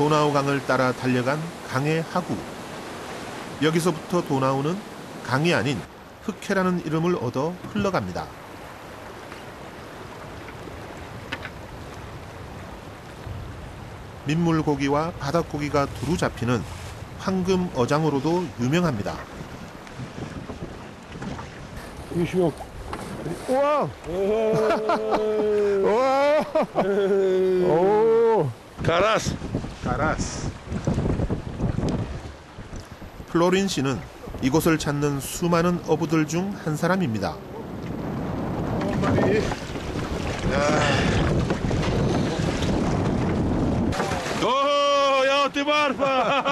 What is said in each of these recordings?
도나우강을 따라 달려간 강의 하구. 여기서부터 도나우는 강이 아닌 흑해라는 이름을 얻어 흘러갑니다. 민물고기와 바닷고기가 두루 잡히는 황금 어장으로도 유명합니다. 우와! 우와! 오! 가라스. 가라스. 플로린 씨는 이곳을 찾는 수많은 어부들 중 한 사람입니다. 오, 야우티 바르파.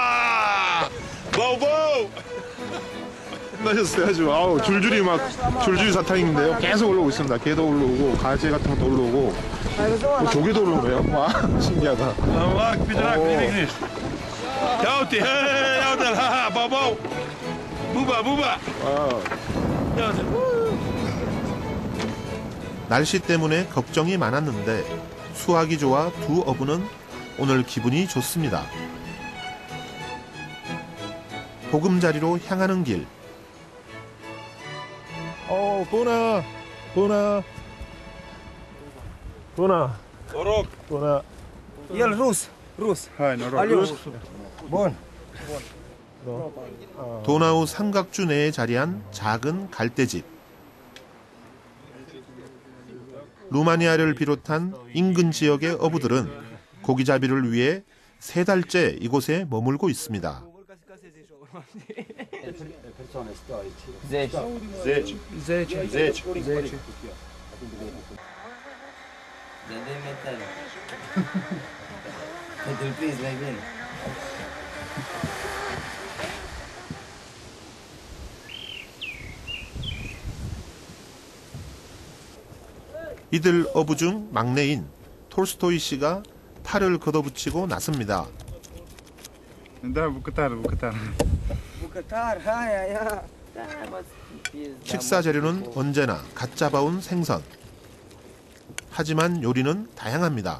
보보. 끝나셨어요. 아주 줄줄이 사탕인데요. 계속 올라오고 있습니다. 게도 올라오고 가재 같은 것도 올라오고 뭐 조개도 올라오네요. 와, 신기하다. 막 비드락 비드락. 야우티, 야우티, 보보. 부바. 날씨 때문에 걱정이 많았는데 수확이 좋아 두 어부는 오늘 기분이 좋습니다. 보금자리로 향하는 길. 보나. 오록. 보나. ел рус. 하이, 너로. Алёш. Бон. 도나우 삼각주 내에 자리한 작은 갈대집. 루마니아를 비롯한 인근 지역의 어부들은 고기잡이를 위해 3달째 이곳에 머물고 있습니다. 이들 어부 중 막내인 톨스토이 씨가 팔을 걷어붙이고 나섭니다. Букатар, хая. 식사 재료는 언제나 갓 잡아온 생선. 하지만 요리는 다양합니다.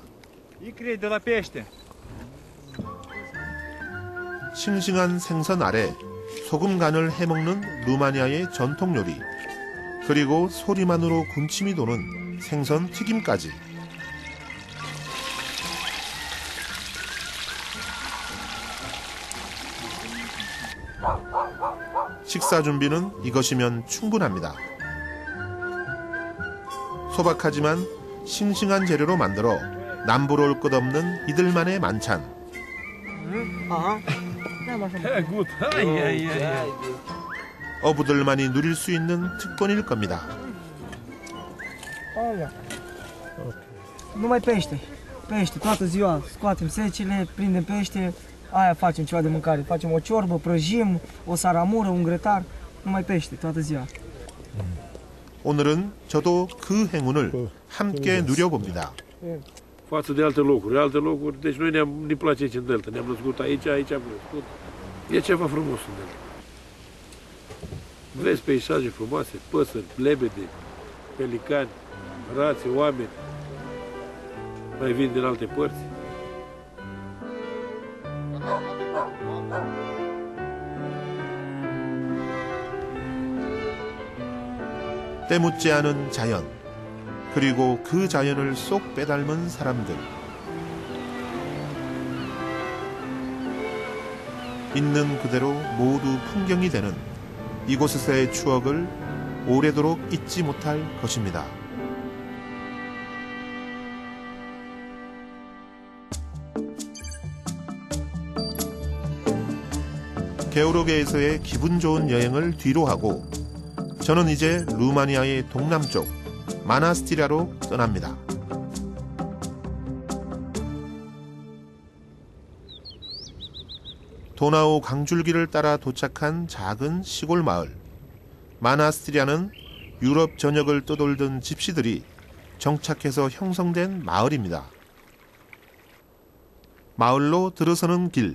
싱싱한 생선 아래 소금 간을 해먹는 루마니아의 전통 요리. 그리고 소리만으로 군침이 도는 생선 튀김까지. 식사 준비는 이것이면 충분합니다. 소박하지만 싱싱한 재료로 만들어 남부러 올 것 없는 이들만의 만찬. 어부들만이 누릴 수 있는 특권일 겁니다. Numai pește. Pește, toată ziua scoatem secile, prindem pește, aia facem ceva de mâncare. Facem o ciorbă, prăjim, o saramură, un grătar. Numai pește, toată ziua. 오늘은 저도 그 행운을 함께 누려봅니다. Față de alte locuri, deci noi ne place aici în Delta, ne-am născut aici am crescut. E ceva frumos în Delta. Vezi peisaje frumoase, păsări, lebede, pelicani, rațe, oameni. Mai vin din alte părți. 때묻지 않은 자연, 그리고 그 자연을 쏙 빼닮은 사람들. 있는 그대로 모두 풍경이 되는 이곳에서의 추억을 오래도록 잊지 못할 것입니다. 게오르게에서의 기분 좋은 여행을 뒤로 하고 저는 이제 루마니아의 동남쪽 마나스티라로 떠납니다. 도나우 강줄기를 따라 도착한 작은 시골 마을. 마나스티라는 유럽 전역을 떠돌던 집시들이 정착해서 형성된 마을입니다. 마을로 들어서는 길.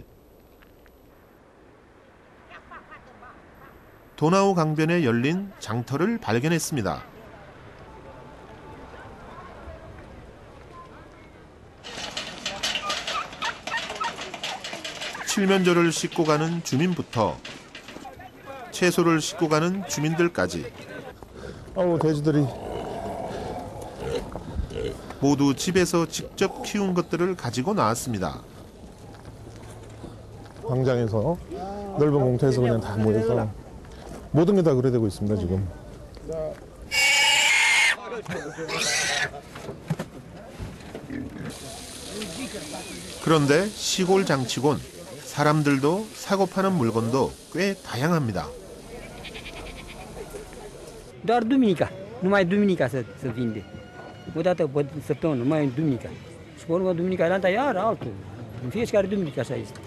도나우 강변에 열린 장터를 발견했습니다. 칠면조를 싣고 가는 주민부터 채소를 싣고 가는 주민들까지 어우, 돼지들이. 모두 집에서 직접 키운 것들을 가지고 나왔습니다. 광장에서 넓은 공터에서 그냥 다 모여서 모든 게 다 그래 되고 있습니다, 지금. 그런데 시골 장치곤 사람들도 사고 파는 물건도 꽤 다양합니다. Doar duminica, numai duminica să vinde. O dată pe săptămână, numai în duminica. Și pe urmă duminica dată iar altul. În fiecare duminică așa este.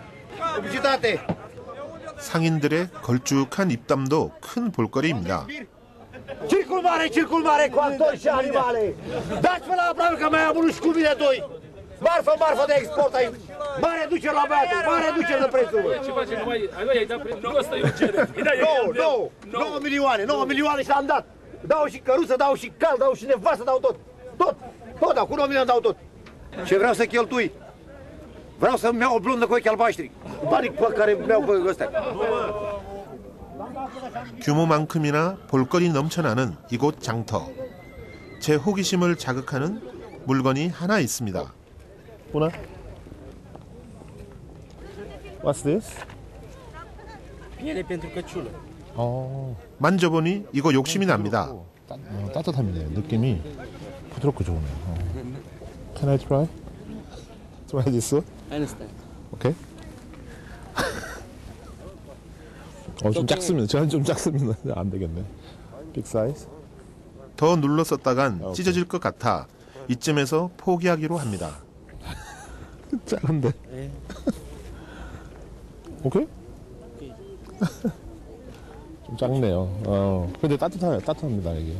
상인들의 걸쭉한 입담도 큰 볼거리입니다. Circul mare cu actori și animale. Dați-vă la aproape că mai am unul și cu mine doi. Marfă de export aici. Mare reducere la băiatul, mare reducere de prețul. Ce facem? Ai dat prețul. Nu, ăsta e o cerere. 9 milioane și am dat. Dau și căruță, dau și cal, dau și nevastă, dau tot. Tot dau, cu 9 milioane dau tot. Ce vreau să cheltui? Vreau să-mi iau o blondă cu ochi albaștri. Banii pe care mi-au pe ăstea. 규모만큼이나 볼거리 넘쳐나는 이곳 장터. 제 호기심을 자극하는 물건이 하나 있습니다. 보나? What's this? Piele pentru căciulă. 만져보니 이거 욕심이 납니다. 따뜻합니다. 느낌이 부드럽고 좋으네요. Can I try? Try this one? Understand. 오케이. 좀 작습니다. 저는 좀 작습니다. 안 되겠네. Big size. 더 눌러 썼다간 찢어질 것 같아 이쯤에서 포기하기로 합니다. 작은데. 오케이? 좀 작네요. 근데 따뜻합니다, 이게.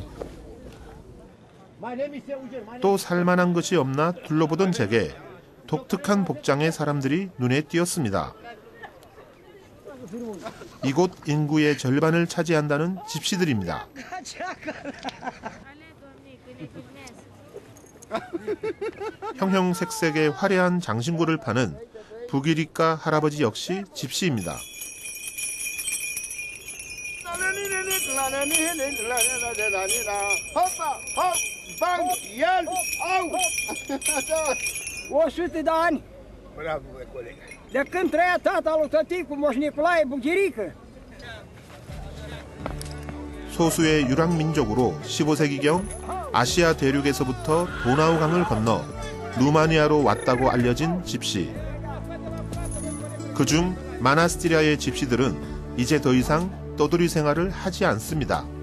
또 살만한 것이 없나 둘러보던 제게 독특한 복장의 사람들이 눈에 띄었습니다. 이곳 인구의 절반을 차지한다는 집시들입니다. 형형색색의 화려한 장신구를 파는 북이리까 할아버지 역시 집시입니다. de ani. De când trăia tata lui tăticul Moș Nicolae Bughirică. 소수의 유랑민족으로 15세기경 아시아 대륙에서부터 도나우강을 건너 루마니아로 왔다고 알려진 집시. 그중 마나스티리아의 집시들은 이제 더 이상 떠돌이 생활을 하지 않습니다.